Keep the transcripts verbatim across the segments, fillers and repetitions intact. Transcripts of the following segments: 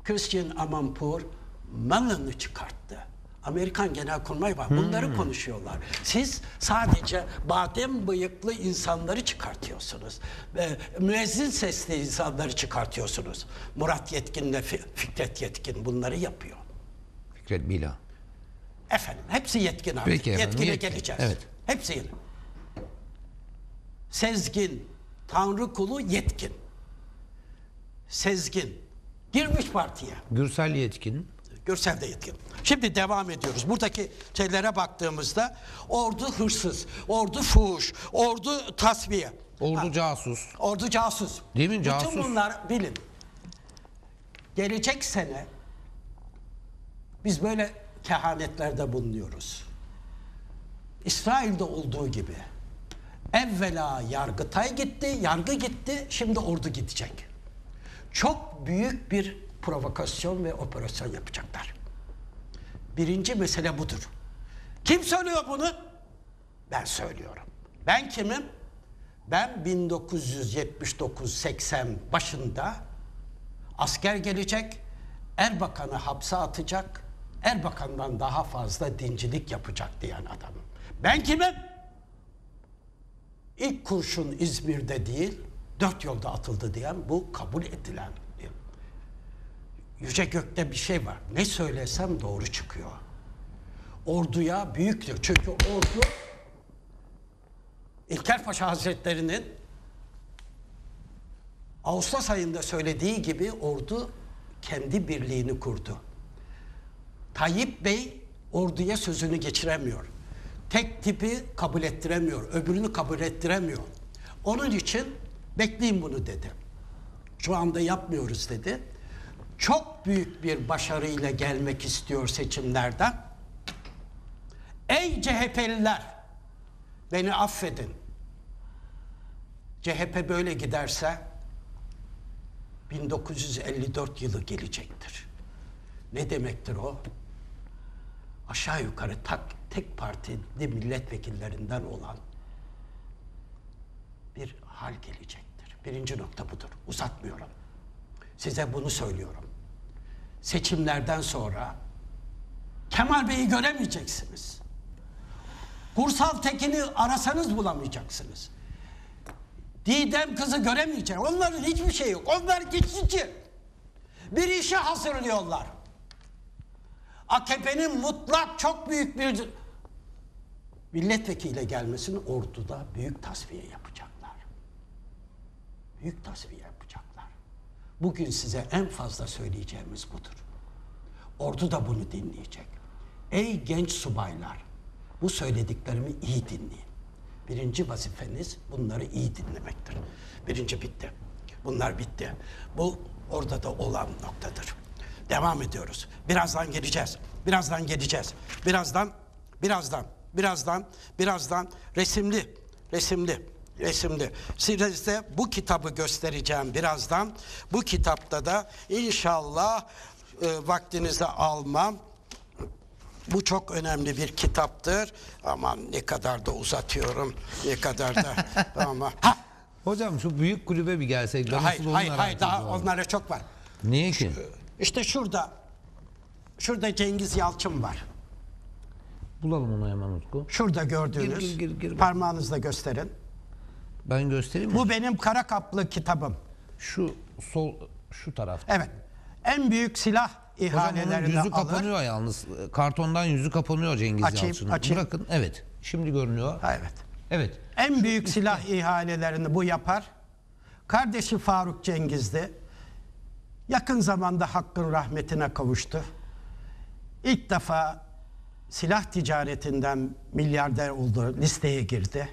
Christian Amanpour Mellon'u çıkarttı. Amerikan Genelkurmay var. Bunları hmm. konuşuyorlar. Siz sadece badem bıyıklı insanları çıkartıyorsunuz. E, müezzin sesli insanları çıkartıyorsunuz. Murat Yetkin'le Fikret Yetkin bunları yapıyor. Fikret Bila. Efendim hepsi Yetkin artık. Peki efendim, Yetkin'e Yetkin. geleceğiz. Evet. Hepsi yeni. Sezgin, Tanrıkulu Yetkin. Sezgin girmiş partiye. Gürsel Yetkin. Gürsel de Yetkin. Şimdi devam ediyoruz. Buradaki şeylere baktığımızda ordu hırsız, ordu fuhuş, ordu tasfiye. Ordu ha. casus. Ordu casus. Değil mi? Casus. Bütün bunlar bilin. Gelecek sene biz böyle kehanetlerde bulunuyoruz. İsrail'de olduğu gibi evvela Yargıtay gitti, yargı gitti, şimdi ordu gidecek. Çok büyük bir provokasyon ve operasyon yapacaklar. Birinci mesele budur. Kim söylüyor bunu? Ben söylüyorum. Ben kimim? Ben bin dokuz yüz yetmiş dokuz seksen başında asker gelecek, Erbakan'ı hapse atacak, Erbakan'dan daha fazla dincilik yapacak diyen adamım. Ben kimim? İlk kurşun İzmir'de değil, dört yolda atıldı diyen, bu kabul edilen. Yüce gökte bir şey var. Ne söylesem doğru çıkıyor. Orduya büyüktür. Çünkü ordu İlker Paşa Hazretleri'nin Ağustos ayında söylediği gibi ordu kendi birliğini kurdu. Tayyip Bey orduya sözünü geçiremiyor. Tek tipi kabul ettiremiyor. Öbürünü kabul ettiremiyor. Onun için bekleyin bunu dedi. Şu anda yapmıyoruz dedi. Çok büyük bir başarıyla gelmek istiyor seçimlerden. Ey C H P'liler, beni affedin. C H P böyle giderse bin dokuz yüz elli dört yılı gelecektir. Ne demektir o? Aşağı yukarı tak, tek partili milletvekillerinden olan bir hal gelecektir. Birinci nokta budur. Uzatmıyorum. Size bunu söylüyorum. Seçimlerden sonra Kemal Bey'i göremeyeceksiniz. Kursal Tekin'i arasanız bulamayacaksınız. Didem kızı göremeyeceksiniz. Onların hiçbir şey yok. Onlar geçici. Bir işe hazırlıyorlar. A K P'nin mutlak çok büyük bir milletvekili gelmesini orduda büyük tasfiye yapacaklar. Büyük tasfiye yapacaklar. Bugün size en fazla söyleyeceğimiz budur. Ordu da bunu dinleyecek. Ey genç subaylar, bu söylediklerimi iyi dinleyin. Birinci vazifeniz bunları iyi dinlemektir. Birinci bitti. Bunlar bitti. Bu orada da olan noktadır. Devam ediyoruz. Birazdan geleceğiz. Birazdan geleceğiz. Birazdan, birazdan, birazdan, birazdan resimli, resimli, resimli. Size bu kitabı göstereceğim birazdan. Bu kitapta da inşallah e, vaktinizi almam. Bu çok önemli bir kitaptır. Aman ne kadar da uzatıyorum. Ne kadar da ama ha. Hocam şu büyük kulübe bir gelsek. Hayır, hayır, hayır. Daha onlara çok var. Niye ki? İşte şurada, şurada Cengiz Yalçın var. Bulalım onu hemen Utku. Şurada gördüğünüz. Gir, gir, gir, gir. Parmağınızla gösterin. Ben göstereyim mi? Bu benim kara kaplı kitabım. Şu sol, şu tarafta. Evet. En büyük silah ihalelerini alır. Yüzü kapanıyor yalnız. Kartondan yüzü kapanıyor Cengiz açayım, Yalçın'ın. Açayım. Bırakın. Evet. Şimdi görünüyor. Ha, evet. Evet. En Şu büyük üstte. silah ihalelerini bu yapar. Kardeşi Faruk Cengiz'di. Yakın zamanda Hakk'ın rahmetine kavuştu. İlk defa silah ticaretinden milyarder oldu, listeye girdi.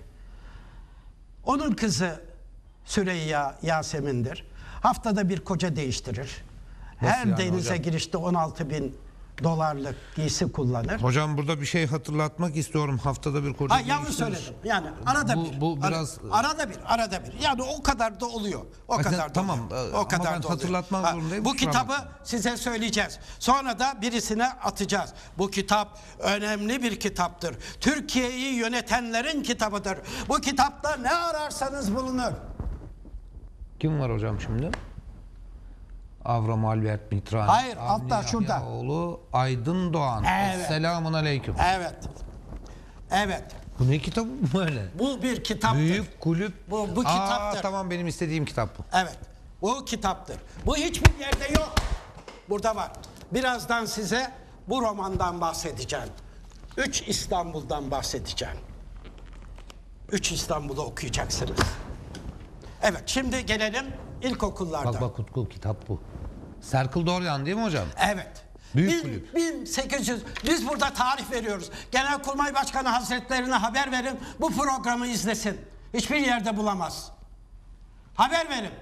Onun kızı Süreyya Yasemin'dir. Haftada bir koca değiştirir. Nasıl Her yani denize hocam? girişte on altı bin dolarlık giysi kullanır. Hocam burada bir şey hatırlatmak istiyorum. Haftada bir koca Ha, yanlış söyledim. Yani arada bu, bir. Bu biraz Ara, arada bir, arada bir. Yani o kadar da oluyor. O Bakın, kadar da tamam, oluyor. o O kadar ben da hatırlatmak oluyor. zorundayım. Bu Kusura kitabı bakmayın. size söyleyeceğiz. Sonra da birisine atacağız. Bu kitap önemli bir kitaptır. Türkiye'yi yönetenlerin kitabıdır. Bu kitapta ne ararsanız bulunur. Kim var hocam şimdi? Avram Albert Mitran. Hayır, Avni altta, şurada. Yahyaoğlu, Aydın Doğan. Evet. Selamun aleyküm. Evet. Evet. Bu ne kitabı böyle? Bu bir kitaptır. Büyük kulüp. Bu, bu Aa, kitaptır. tamam, benim istediğim kitap bu. Evet. Bu kitaptır. Bu hiçbir yerde yok. Burada var. Birazdan size bu romandan bahsedeceğim. Üç İstanbul'dan bahsedeceğim. Üç İstanbul'u okuyacaksınız. Evet, şimdi gelelim ilkokullardan. Bak bak Utku, kitap bu. Serkıl Doryan değil mi hocam? Evet. Büyük Bin- kulüp. bin sekiz yüz biz burada tarih veriyoruz. Genelkurmay Başkanı Hazretlerine haber verin. Bu programı izlesin. Hiçbir yerde bulamaz. Haber verin.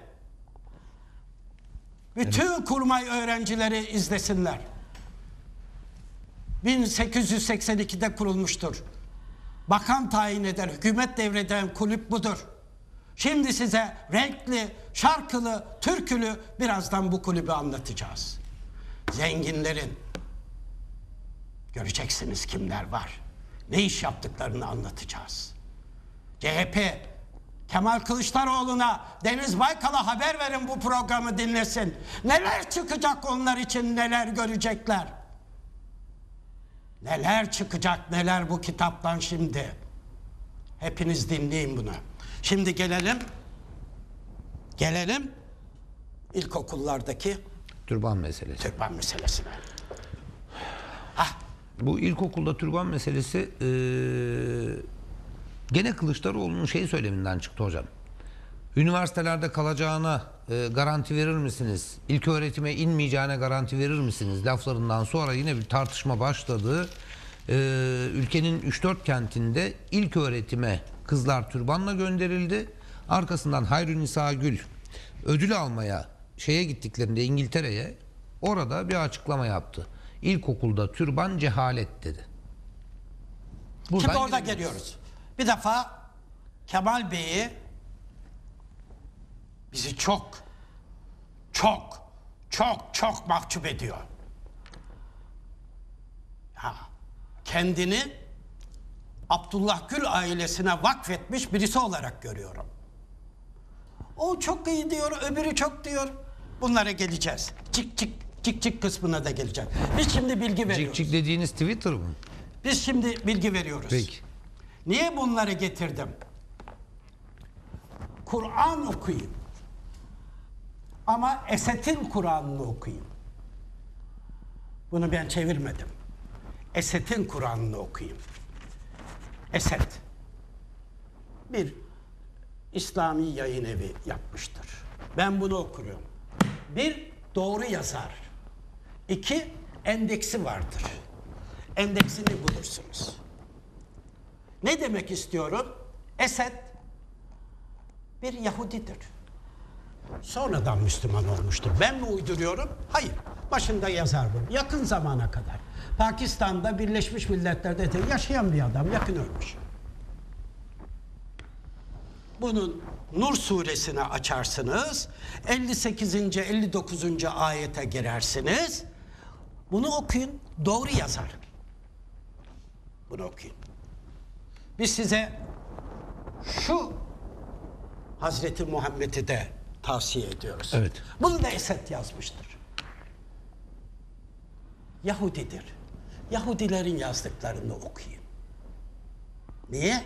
Bütün kurmay öğrencileri izlesinler. bin sekiz yüz seksen ikide kurulmuştur. Bakan tayin eder, hükümet devreden kulüp budur. Şimdi size renkli, şarkılı, türkülü birazdan bu kulübü anlatacağız. Zenginlerin, göreceksiniz kimler var, ne iş yaptıklarını anlatacağız. C H P, Kemal Kılıçdaroğlu'na, Deniz Baykal'a haber verin, bu programı dinlesin. Neler çıkacak onlar için, neler görecekler. Neler çıkacak, neler bu kitaptan şimdi. Hepiniz dinleyin bunu. Şimdi gelelim, gelelim ilkokullardaki Türban meselesi. türban meselesine. Hah, Bu ilkokulda türban meselesi eee, gene Kılıçdaroğlu'nun şey söyleminden çıktı hocam. Üniversitelerde kalacağına e, garanti verir misiniz? İlk öğretime inmeyeceğine garanti verir misiniz? Laflarından sonra yine bir tartışma başladı. Ee, ülkenin üç dört kentinde ilk öğretime kızlar türbanla gönderildi. Arkasından Hayrunisa Gül ödül almaya şeye gittiklerinde İngiltere'ye, orada bir açıklama yaptı. İlkokulda türban cehalet dedi. Buradan şimdi orada gidebiliriz. geliyoruz. Bir defa Kemal Bey'i bizi çok, çok, çok, çok mahcup ediyor. Ya, kendini Abdullah Gül ailesine vakfetmiş birisi olarak görüyorum. O çok iyi diyor, öbürü çok diyor. Bunlara geleceğiz. Cik cik cik cik kısmına da geleceğiz. Biz şimdi bilgi veriyoruz. Cik cik dediğiniz Twitter mı? Biz şimdi bilgi veriyoruz. Peki. Niye bunları getirdim? Kur'an okuyayım. Ama Esed'in Kur'an'ını okuyayım. Bunu ben çevirmedim. Esed'in Kur'an'ını okuyayım. Esed bir İslami yayın evi yapmıştır. Ben bunu okuyorum. Bir, doğru yazar. İki, endeksi vardır. Endeksini bulursunuz. Ne demek istiyorum? Esed bir Yahudidir. Sonradan Müslüman olmuştur. Ben mi uyduruyorum? Hayır. Başında yazar bunu. Yakın zamana kadar. Pakistan'da Birleşmiş Milletler'de de yaşayan bir adam. Yakın ölmüş. Bunun Nur suresini açarsınız. elli sekizinci elli dokuzuncu ayete girersiniz. Bunu okuyun. Doğru yazar. Bunu okuyun. Biz size şu Hazreti Muhammed'i de tavsiye ediyoruz. Evet. Bunu da Esed yazmıştır. Yahudidir. Yahudilerin yazdıklarını okuyun. Niye?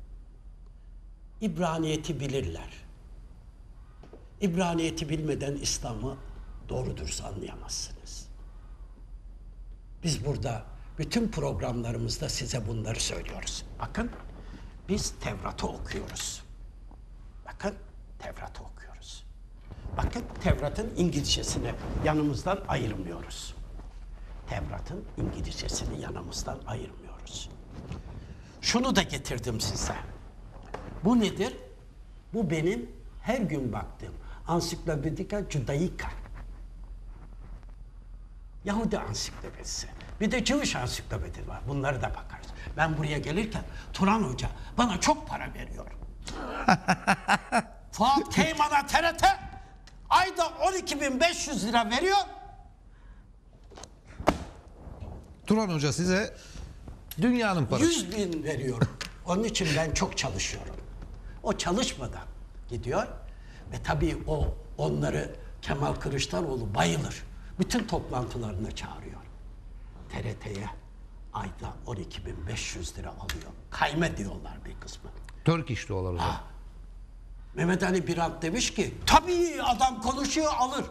İbraniyeti bilirler. İbraniyeti bilmeden İslam'ı doğru dürüst anlayamazsınız. Biz burada bütün programlarımızda size bunları söylüyoruz. Bakın, biz Tevrat'ı okuyoruz. Bakın, Tevrat'ı okuyoruz. Bakın, Tevrat'ın İngilizcesini yanımızdan ayırmıyoruz. Tevrat'ın İngilizcesini yanımızdan ayırmıyoruz. Şunu da getirdim size. Bu nedir? Bu benim her gün baktığım Ansiklopedika Judaica. Yahudi ansiklopedisi. Bir de Jewish ansiklopedi var. Bunları da bakarız. Ben buraya gelirken Turan Hoca bana çok para veriyor. Fuat Keyman'a T R T ayda on iki bin beş yüz lira veriyor. Turan Hoca size dünyanın parası. yüz bin veriyor. Onun için ben çok çalışıyorum. O çalışmadan gidiyor ve tabii o onları Kemal Kılıçdaroğlu bayılır. Bütün toplantılarına çağırıyor. T R T'ye ayda on iki bin beş yüz lira alıyor. Kayme diyorlar bir kısmı. Türk iş diyorlar hocam. Ha. Mehmet Ali Birant demiş ki tabii adam konuşuyor alır.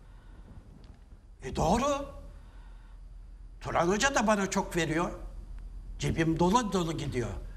E doğru. Turan Hoca da bana çok veriyor. Cebim dolu dolu gidiyor.